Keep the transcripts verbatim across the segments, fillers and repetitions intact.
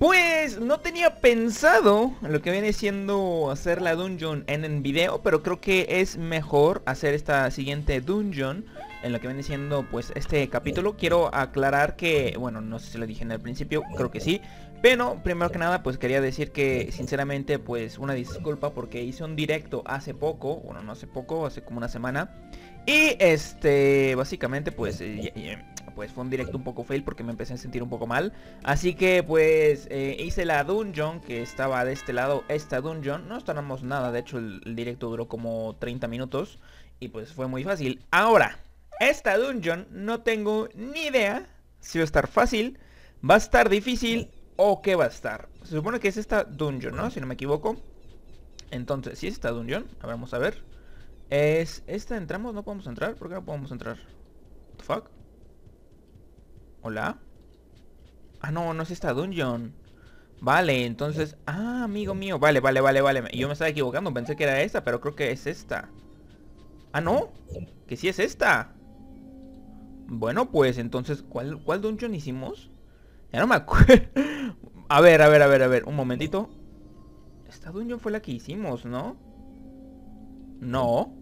Pues no tenía pensado lo que viene siendo hacer la dungeon en el video, pero creo que es mejor hacer esta siguiente dungeon en lo que viene siendo pues este capítulo. Quiero aclarar que, bueno, no sé si lo dije en el principio, creo que sí, pero primero que nada pues quería decir que sinceramente pues una disculpa porque hice un directo hace poco, bueno no hace poco, hace como una semana. Y este, básicamente pues, eh, eh, pues fue un directo un poco fail porque me empecé a sentir un poco mal. Así que pues eh, hice la dungeon que estaba de este lado, esta dungeon. No estábamos nada, de hecho el, el directo duró como treinta minutos. Y pues fue muy fácil. Ahora, esta dungeon no tengo ni idea si va a estar fácil, va a estar difícil o qué va a estar. Se supone que es esta dungeon, ¿no? Si no me equivoco. Entonces, si es esta dungeon, a ver, vamos a ver. ¿Es esta? ¿Entramos? ¿No podemos entrar? ¿Por qué no podemos entrar? What the fuck? ¿Hola? Ah, no, no es esta dungeon. Vale, entonces... Ah, amigo mío. Vale, vale, vale, vale. Yo me estaba equivocando. Pensé que era esta, pero creo que es esta. Ah, no. Que sí es esta. Bueno, pues entonces... ¿Cuál, cuál dungeon hicimos? Ya no me acuerdo. A ver, a ver, a ver, a ver. Un momentito. Esta dungeon fue la que hicimos, ¿no? No.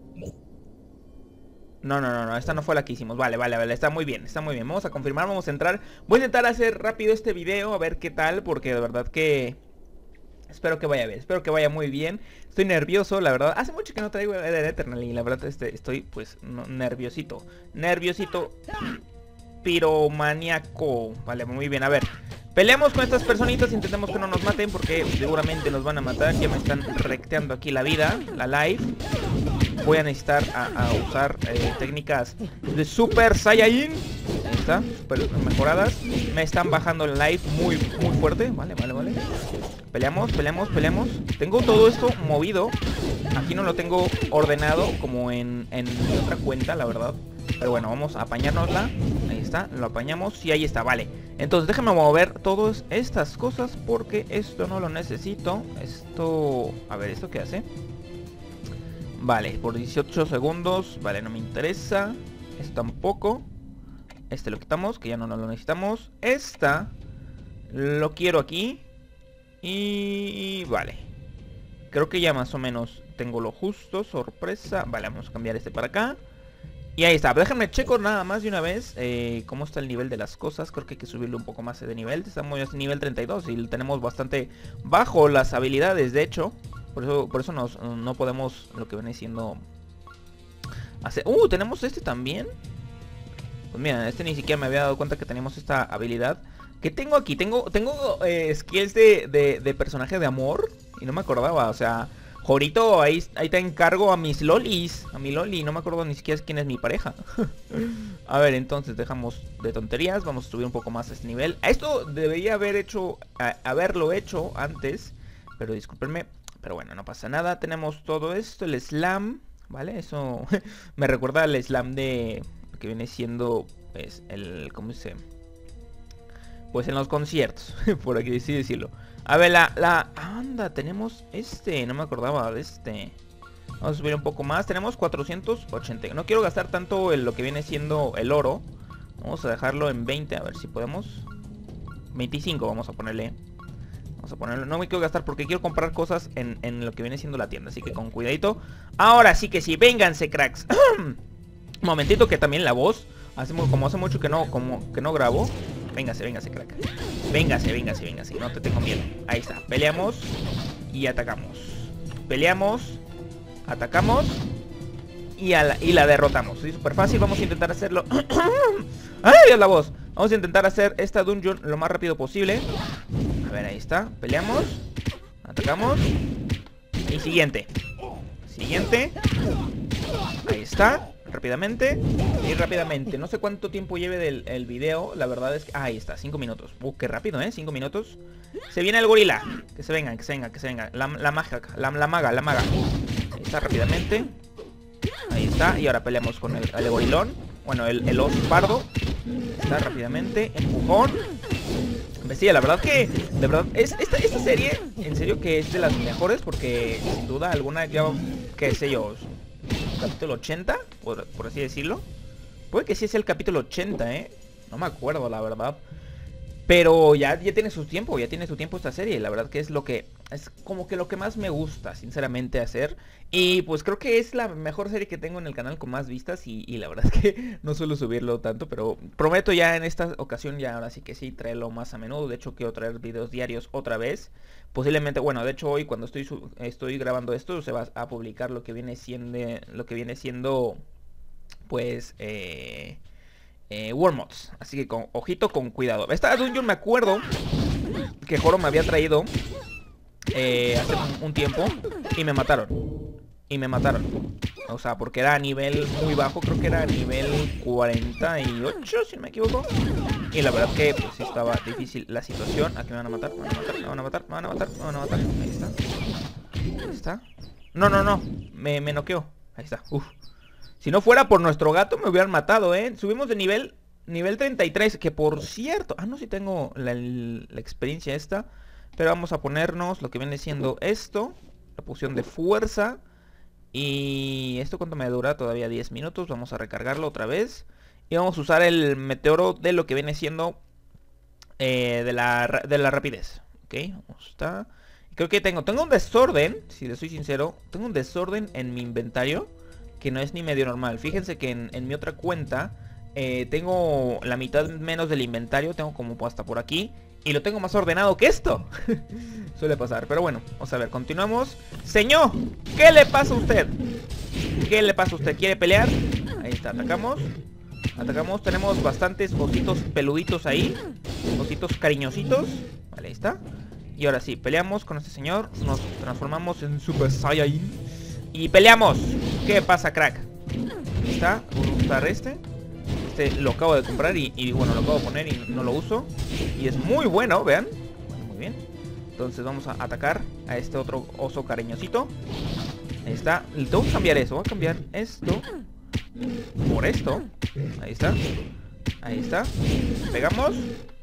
No, no, no, no, esta no fue la que hicimos. Vale, vale, vale, está muy bien, está muy bien. Vamos a confirmar, vamos a entrar. Voy a intentar hacer rápido este video, a ver qué tal, porque de verdad que... Espero que vaya bien, espero que vaya muy bien. Estoy nervioso, la verdad. Hace mucho que no traigo el Eternal y la verdad este, estoy pues no, nerviosito. Nerviosito piromaniaco. Vale, muy bien, a ver. Peleamos con estas personitas, intentemos que no nos maten porque seguramente nos van a matar. Ya me están recteando aquí la vida, la life. Voy a necesitar a, a usar eh, técnicas de Super Saiyajin. Ahí está, super mejoradas. Me están bajando el life muy, muy fuerte. Vale, vale, vale. Peleamos, peleamos, peleamos. Tengo todo esto movido. Aquí no lo tengo ordenado como en, en mi otra cuenta, la verdad. Pero bueno, vamos a apañárnosla. Ahí está, lo apañamos. Sí, ahí está, vale. Entonces déjenme mover todas estas cosas porque esto no lo necesito. Esto... A ver, ¿esto qué hace? Vale, por dieciocho segundos. Vale, no me interesa. Esto tampoco. Este lo quitamos, que ya no, no lo necesitamos. Esta lo quiero aquí. Y... vale. Creo que ya más o menos tengo lo justo. Sorpresa. Vale, vamos a cambiar este para acá. Y ahí está, déjenme checo nada más de una vez eh, cómo está el nivel de las cosas. Creo que hay que subirle un poco más de nivel. Estamos ya en nivel treinta y dos y tenemos bastante bajo las habilidades, de hecho. Por eso, por eso nos, no podemos lo que viene siendo hacer... Uh, tenemos este también. Pues mira, este ni siquiera me había dado cuenta que tenemos esta habilidad. ¿Qué tengo aquí? Tengo, tengo eh, skills de, de, de personaje de amor. Y no me acordaba, o sea... Jorito, ahí, ahí te encargo a mis lolis. A mi loli, no me acuerdo ni siquiera quién es mi pareja. A ver, entonces dejamos de tonterías. Vamos a subir un poco más a este nivel. Esto debería haber hecho a, haberlo hecho antes, pero discúlpenme. Pero bueno, no pasa nada. Tenemos todo esto, el slam, ¿vale? Eso me recuerda al slam de... que viene siendo, pues, el... ¿cómo se dice? Pues en los conciertos, por aquí así decirlo. A ver, la, la... anda, tenemos este. No me acordaba de este. Vamos a subir un poco más. Tenemos cuatrocientos ochenta. No quiero gastar tanto en lo que viene siendo el oro. Vamos a dejarlo en veinte, a ver si podemos. veinticinco vamos a ponerle. Vamos a ponerlo. No me quiero gastar porque quiero comprar cosas en, en lo que viene siendo la tienda. Así que con cuidadito. Ahora sí que sí, vénganse, cracks. Un momentito que también la voz. Hace, como hace mucho que no, como que no grabo. Véngase, véngase, crack. Véngase, véngase, véngase. No te tengo miedo. Ahí está. Peleamos y atacamos. Peleamos, atacamos y, a la, y la derrotamos. Es súper fácil. Vamos a intentar hacerlo. ¡Ay, Dios, la voz! Vamos a intentar hacer esta dungeon lo más rápido posible. A ver, ahí está. Peleamos, atacamos y siguiente. Siguiente. Ahí está. Rápidamente y rápidamente. No sé cuánto tiempo lleve del el video. La verdad es que... Ah, ahí está, cinco minutos. Uh, qué rápido, ¿eh? cinco minutos. Se viene el gorila. Que se vengan, que se vengan, que se vengan. La, la maga, la, la maga, la maga. Ahí está, rápidamente. Ahí está, y ahora peleamos con el, el gorilón. Bueno, el, el oso pardo. Ahí está, rápidamente. Empujón. Sí, la verdad que... De verdad, es, esta, esta serie, en serio que es de las mejores. Porque sin duda alguna, ya... qué sé yo... capítulo ochenta, por, por así decirlo. Puede que sí es el capítulo ochenta, eh. No me acuerdo, la verdad. Pero ya, ya tiene su tiempo, ya tiene su tiempo esta serie. La verdad que es lo que, es como que lo que más me gusta, sinceramente, hacer. Y pues creo que es la mejor serie que tengo en el canal con más vistas. Y, y la verdad es que no suelo subirlo tanto, pero prometo ya en esta ocasión, ya ahora sí que sí, traerlo más a menudo. De hecho quiero traer videos diarios otra vez. Posiblemente, bueno, de hecho hoy cuando estoy, estoy grabando esto, se va a publicar lo que viene siendo, lo que viene siendo, pues, eh... Eh, World Mods, así que con, ojito, con cuidado. Esta dungeon me acuerdo que Joro me había traído eh, hace un, un tiempo y me mataron. Y me mataron. O sea, porque era a nivel muy bajo, creo que era a nivel cuarenta y ocho, si no me equivoco. Y la verdad que pues sí estaba difícil la situación. Aquí me van a matar, me van a matar, me van a matar, me van a matar, me van a matar. Ahí está. Ahí está. No, no, no. Me, me noqueó. Ahí está. Uf. Si no fuera por nuestro gato me hubieran matado, ¿eh? Subimos de nivel nivel treinta y tres, que por cierto... Ah, no, sí tengo la, la experiencia esta. Pero vamos a ponernos lo que viene siendo esto. La poción de fuerza. Y esto cuánto me dura, todavía diez minutos. Vamos a recargarlo otra vez. Y vamos a usar el meteoro de lo que viene siendo eh, de, la, de la rapidez. Ok, vamos a estar... Creo que tengo, tengo un desorden, si les soy sincero. Tengo un desorden en mi inventario que no es ni medio normal. Fíjense que en, en mi otra cuenta eh, tengo la mitad menos del inventario. Tengo como hasta por aquí. Y lo tengo más ordenado que esto. Suele pasar, pero bueno, vamos a ver, continuamos. Señor, ¿qué le pasa a usted? ¿Qué le pasa a usted? ¿Quiere pelear? Ahí está, atacamos. Atacamos, tenemos bastantes ositos peluditos ahí. Ositos cariñositos. Vale, ahí está. Y ahora sí, peleamos con este señor. Nos transformamos en Super Saiyajin y peleamos. ¿Qué pasa, crack? Ahí está, voy a usar este. Este lo acabo de comprar y, y bueno, lo acabo de poner y no lo uso. Y es muy bueno, vean. Bueno, muy bien. Entonces vamos a atacar a este otro oso cariñosito. Ahí está. Le tengo que cambiar eso. Voy a cambiar esto por esto. Ahí está. Ahí está. Pegamos.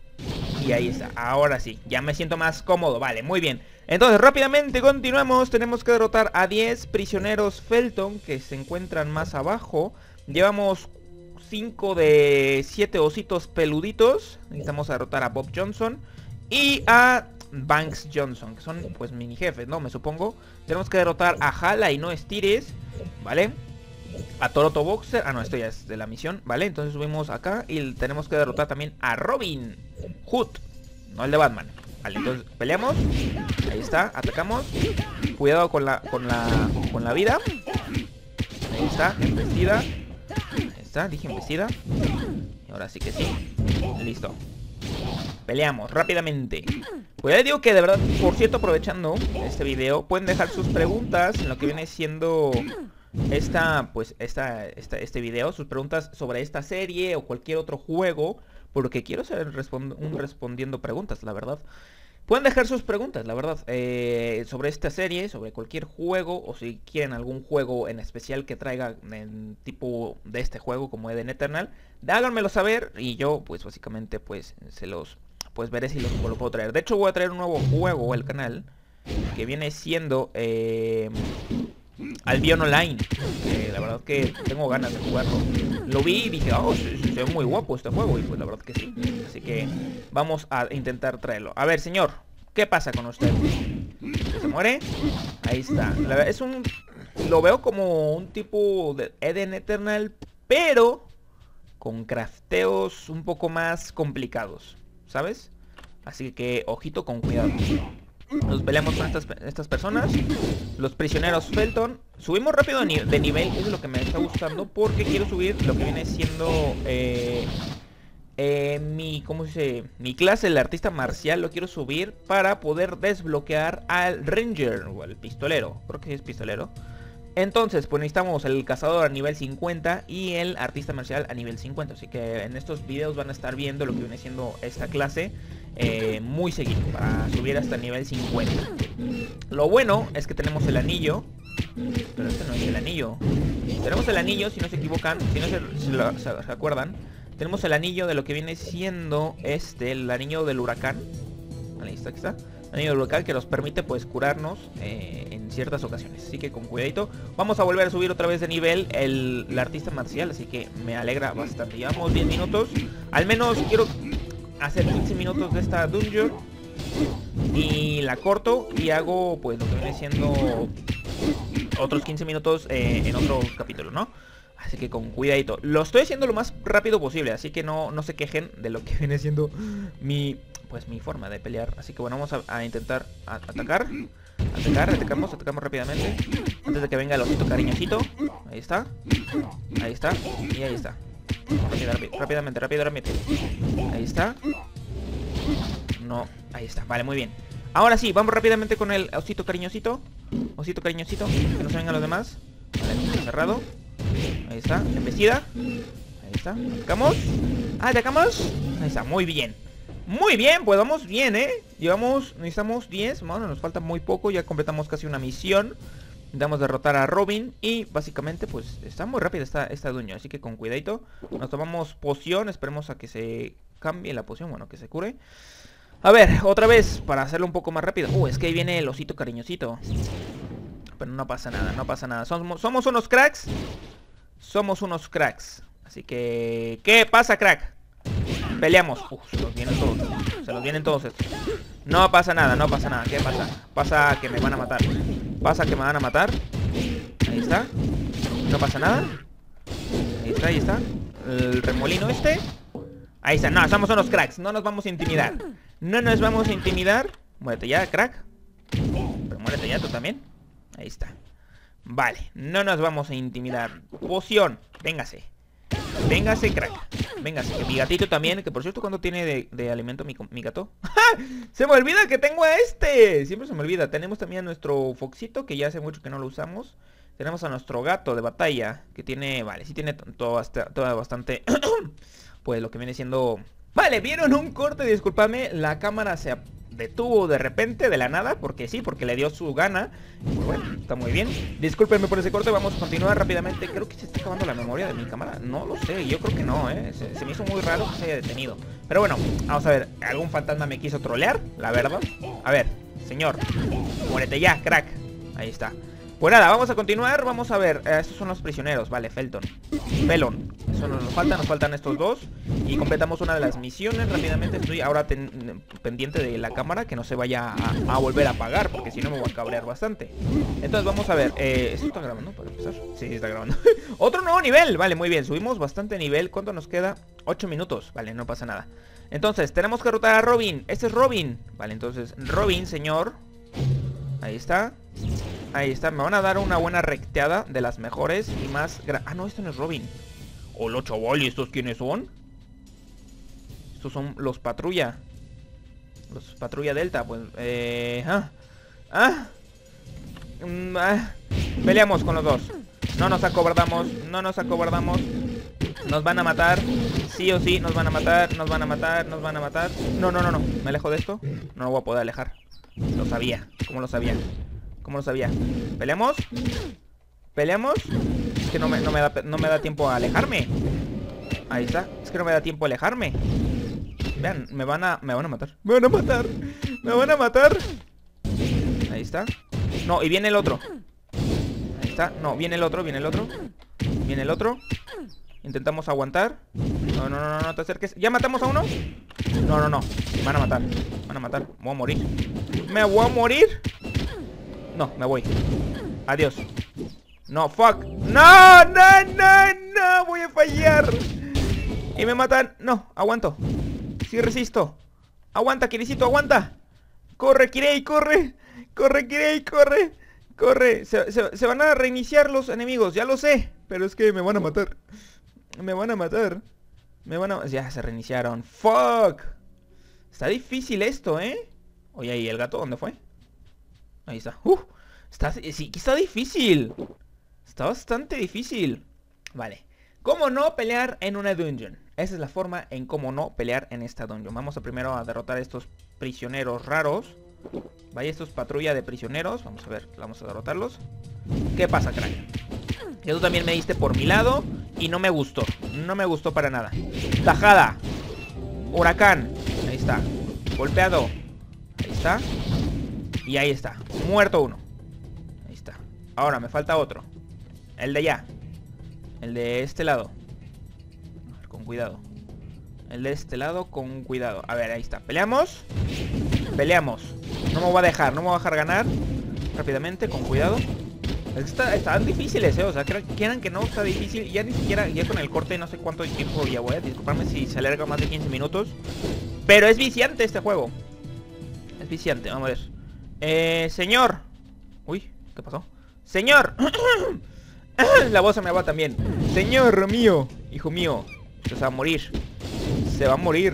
Y ahí está, ahora sí, ya me siento más cómodo, vale, muy bien. Entonces rápidamente continuamos, tenemos que derrotar a diez prisioneros Felton que se encuentran más abajo. Llevamos cinco de siete ositos peluditos. Necesitamos derrotar a Bob Johnson y a Banks Johnson, que son pues mini jefes, ¿no? Me supongo. Tenemos que derrotar a Hala y no estires, ¿vale? A Toroto Boxer, ah no, esto ya es de la misión, ¿vale? Entonces subimos acá y tenemos que derrotar también a Robin Hood, no el de Batman. Vale, entonces peleamos. Ahí está, atacamos. Cuidado con la, con la, con la vida. Ahí está, embestida. Ahí está, dije embestida. Y ahora sí que sí. Listo. Peleamos rápidamente. Pues ya les digo que de verdad, por cierto, aprovechando este video, pueden dejar sus preguntas en lo que viene siendo esta, pues, esta, esta, este video, sus preguntas sobre esta serie o cualquier otro juego, porque quiero ser respond un respondiendo preguntas, la verdad. Pueden dejar sus preguntas, la verdad, eh, sobre esta serie, sobre cualquier juego, o si quieren algún juego en especial que traiga en tipo de este juego como Eden Eternal, háganmelo saber y yo, pues, básicamente, pues, se los, pues, veré si los, lo puedo traer. De hecho, voy a traer un nuevo juego al canal, que viene siendo eh, Albion Online. Eh, la verdad que tengo ganas de jugarlo. Lo vi y dije, oh, se, se ve muy guapo este juego. Y pues la verdad que sí. Así que vamos a intentar traerlo. A ver, señor, ¿qué pasa con usted? ¿Se muere? Ahí está. La verdad, es un... Lo veo como un tipo de Eden Eternal, pero con crafteos un poco más complicados, ¿sabes? Así que ojito, con cuidado. Nos peleamos con estas, estas personas. Los prisioneros Felton. Subimos rápido de, ni de nivel. Eso es lo que me está gustando, porque quiero subir lo que viene siendo eh, eh, mi, ¿cómo se dice? Mi clase, el artista marcial. Lo quiero subir para poder desbloquear al Ranger o al pistolero. Creo que sí es pistolero. Entonces, pues necesitamos el cazador a nivel cincuenta y el artista marcial a nivel cincuenta. Así que en estos videos van a estar viendo lo que viene siendo esta clase eh, muy seguido, para subir hasta el nivel cincuenta. Lo bueno es que tenemos el anillo. Pero este no es el anillo. Tenemos el anillo, si no se equivocan, si no se, se, lo, se, se acuerdan. Tenemos el anillo de lo que viene siendo este, el anillo del huracán. Ahí está, aquí está. Anillo del huracán que nos permite pues curarnos eh, en ciertas ocasiones. Así que con cuidadito. Vamos a volver a subir otra vez de nivel el, el artista marcial. Así que me alegra bastante. Llevamos diez minutos. Al menos quiero hacer quince minutos de esta dungeon y la corto y hago pues lo que viene siendo otros quince minutos eh, en otro capítulo, ¿no? Así que con cuidadito. Lo estoy haciendo lo más rápido posible, así que no, no se quejen de lo que viene siendo mi, pues mi forma de pelear. Así que bueno, vamos a, a intentar a, atacar. Atacar, atacamos, atacamos rápidamente. Antes de que venga el osito cariñosito. Ahí está. Ahí está. Y ahí está. Rápido, rápido, rápidamente, rápido, rápido. Ahí está. No, ahí está, vale, muy bien. Ahora sí, vamos rápidamente con el osito cariñosito. Osito cariñosito, que no se vengan los demás. Vale, cerrado. Ahí está, embestida. Ahí está, atacamos. Ah, atacamos. Ahí está, muy bien. Muy bien, pues vamos bien, ¿eh? Llevamos, necesitamos diez. Bueno, nos falta muy poco, ya completamos casi una misión. Intentamos derrotar a Robin y básicamente pues está muy rápida esta, esta dueña. Así que con cuidadito. Nos tomamos poción, esperemos a que se cambie la poción, bueno, que se cure. A ver, otra vez, para hacerlo un poco más rápido. Uh, es que ahí viene el osito cariñosito. Pero no pasa nada, no pasa nada. Somos, somos unos cracks. Somos unos cracks. Así que... ¿qué pasa, crack? Peleamos. Uf, se los vienen todos. Se los vienen todos estos. No pasa nada, no pasa nada. ¿Qué pasa? Pasa que me van a matar. Pasa que me van a matar. Ahí está. No pasa nada. Ahí está, ahí está. El remolino este. Ahí está. No, somos unos cracks. No nos vamos a intimidar. No nos vamos a intimidar. Muérete ya, crack. Pero muérete ya tú también. Ahí está. Vale, no nos vamos a intimidar. Poción, véngase. Véngase, crack. Véngase, mi gatito también. Que por cierto, ¿cuánto tiene de, de alimento mi, mi gato? Se me olvida que tengo a este. Siempre se me olvida. Tenemos también a nuestro Foxito, que ya hace mucho que no lo usamos. Tenemos a nuestro gato de batalla, que tiene, vale, sí tiene todo, todo bastante pues lo que viene siendo... Vale, ¿vieron un corte? Disculpadme, la cámara se detuvo de repente, de la nada, porque sí, porque le dio su gana. Pues bueno, está muy bien. Discúlpenme por ese corte, vamos a continuar rápidamente. Creo que se está acabando la memoria de mi cámara. No lo sé, yo creo que no, ¿eh? Se, se me hizo muy raro que se haya detenido. Pero bueno, vamos a ver. ¿Algún fantasma me quiso trolear? La verdad. A ver, señor, muérete ya, crack. Ahí está. Pues nada, vamos a continuar, vamos a ver, eh, estos son los prisioneros, vale, Felton Felon, eso no nos falta, nos faltan estos dos. Y completamos una de las misiones rápidamente. Estoy ahora ten, pendiente de la cámara, que no se vaya a, a volver a apagar, porque si no me voy a cabrear bastante. Entonces vamos a ver, eh, ¿esto está grabando para empezar? Sí, está grabando. Otro nuevo nivel, vale, muy bien, subimos bastante nivel. ¿Cuánto nos queda? ocho minutos, vale, no pasa nada. Entonces, tenemos que derrotar a Robin, este es Robin. Vale, entonces, Robin, señor. Ahí está. Ahí está, me van a dar una buena recteada de las mejores y más... Ah, no, esto no es Robin. Hola, chaval, ¿y estos quiénes son? Estos son los patrulla. Los patrulla Delta, pues... Eh... Ah, ah, mm, ah. Peleamos con los dos. No nos acobardamos, no nos acobardamos. Nos van a matar. Sí o sí, nos van a matar, nos van a matar, nos van a matar. No, no, no, no, me alejo de esto. No lo voy a poder alejar. Lo sabía, ¿cómo lo sabía? ¿Cómo lo sabía? ¿Peleamos? ¿Peleamos? Es que no me, no me da, no me da tiempo a alejarme. Ahí está. Es que no me da tiempo a alejarme. Vean, me van a... Me van a matar. Me van a matar. Me van a matar. Ahí está. No, y viene el otro. Ahí está. No, viene el otro, viene el otro. Viene el otro. Intentamos aguantar. No, no, no, no te acerques. ¿Ya matamos a uno? No, no, no. Me van a matar. Me van a matar. Me voy a morir. Me voy a morir. No, me voy. Adiós. No, fuck. No, no, no, no. Voy a fallar. Y me matan. No, aguanto. Sí resisto. Aguanta, Kirisito, aguanta. Corre, Kirei, corre. Corre, Kirei, corre. Corre. Se, se, se van a reiniciar los enemigos, ya lo sé. Pero es que me van a matar. Me van a matar. Me van a... Ya se reiniciaron. Fuck. Está difícil esto, ¿eh? Oye, ¿y el gato dónde fue? Ahí está. Uh, está, sí, está difícil. Está bastante difícil. Vale. ¿Cómo no pelear en una dungeon? Esa es la forma en cómo no pelear en esta dungeon. Vamos a primero a derrotar a estos prisioneros raros. Vaya, estos patrulla de prisioneros. Vamos a ver, vamos a derrotarlos. ¿Qué pasa, crack? Que tú también me diste por mi lado y no me gustó. No me gustó para nada. Tajada. Huracán. Ahí está. Golpeado. Ahí está. Y ahí está, muerto uno. Ahí está. Ahora me falta otro. El de allá. El de este lado. Con cuidado. El de este lado con cuidado. A ver, ahí está. Peleamos. Peleamos. No me voy a dejar, no me voy a dejar ganar. Rápidamente, con cuidado. Es que está, están difíciles, eh. O sea, quieran que no, está difícil. Ya ni siquiera, ya con el corte no sé cuánto tiempo ya voy a disculparme si se alarga más de quince minutos. Pero es viciante este juego. Es viciante, vamos a ver. Eh, señor. Uy, ¿qué pasó? Señor. La voz se me va también. Señor mío, hijo mío, se va a morir. Se va a morir.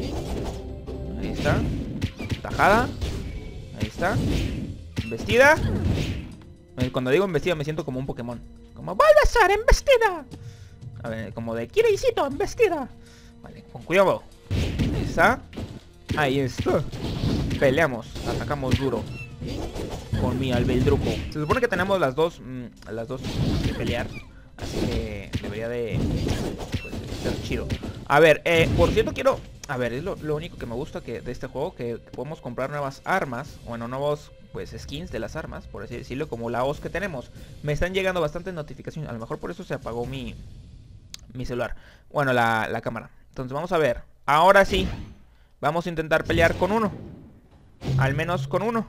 Ahí está. Tajada. Ahí está. Embestida. Cuando digo embestida me siento como un Pokémon. Como Bulbasaur, embestida. A ver, como de Kirihito, embestida. Vale, con cuidado. Ahí está. Ahí está. Peleamos, atacamos duro con mi Albeldruco. Se supone que tenemos las dos mmm, Las dos de pelear. Así que debería de pues, ser chido. A ver, eh, por cierto quiero... A ver, es lo, lo único que me gusta que, de este juego, que podemos comprar nuevas armas. Bueno, nuevos pues skins de las armas, por así decirlo, como la hoz que tenemos. Me están llegando bastantes notificaciones. A lo mejor por eso se apagó mi, mi celular. Bueno, la, la cámara. Entonces vamos a ver. Ahora sí, vamos a intentar pelear con uno. Al menos con uno.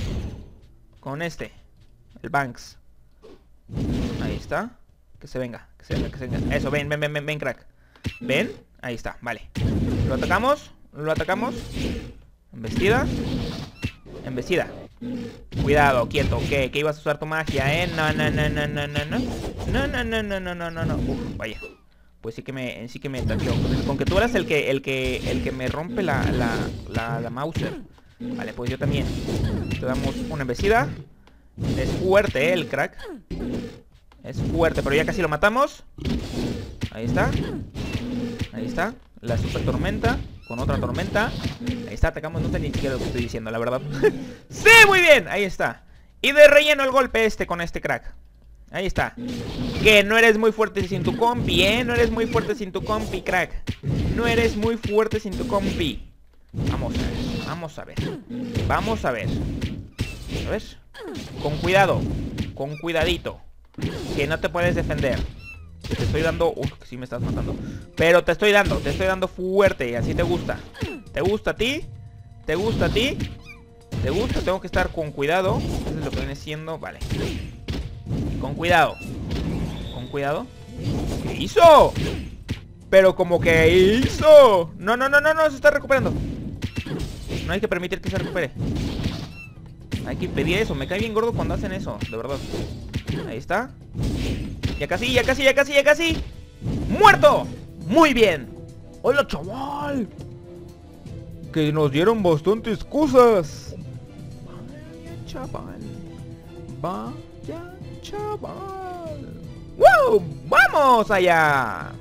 Con este, el Banks. Ahí está. Que se venga, que se venga, que se venga. Eso, ven, ven, ven, ven, ven, crack. ¿Ven? Ahí está, vale. Lo atacamos, lo atacamos. Embestida. Embestida. Cuidado, quieto, que, que ibas a usar tu magia, eh. No, no, no, no, no, no, no. No, no, no, no, no, no, no, no. Uf, vaya. Pues sí que me, sí que me taqueó. Con que tú eras el que, el que, el que me rompe la, la, la, la Mauser. Vale, pues yo también. Te damos una embestida. Es fuerte, eh, el crack. Es fuerte, pero ya casi lo matamos. Ahí está. Ahí está. La super tormenta. Con otra tormenta. Ahí está, atacamos. No sé ni siquiera lo que estoy diciendo, la verdad. ¡Sí! Muy bien, ahí está. Y de relleno el golpe este con este crack. Ahí está. Que no eres muy fuerte sin tu compi, ¿eh? No eres muy fuerte sin tu compi, crack. No eres muy fuerte sin tu compi. Vamos a ver. Vamos a ver. Vamos a ver. A ver. Con cuidado. Con cuidadito. Que no te puedes defender. Te estoy dando... Uf, que sí me estás matando. Pero te estoy dando, te estoy dando fuerte. Y así te gusta. ¿Te gusta a ti? ¿Te gusta a ti? ¿Te gusta? Tengo que estar con cuidado. Eso es lo que viene siendo. Vale. Con cuidado. Con cuidado. ¿Qué hizo? Pero como que hizo. No, no, no, no, no, se está recuperando. No hay que permitir que se recupere. Hay que impedir eso. Me cae bien gordo cuando hacen eso, de verdad. Ahí está. Ya casi, ya casi, ya casi, ya casi. ¡Muerto! Muy bien. ¡Hola, chaval! Que nos dieron bastantes cosas. Vaya, chaval. Vaya, chaval. ¡Wow! ¡Vamos allá!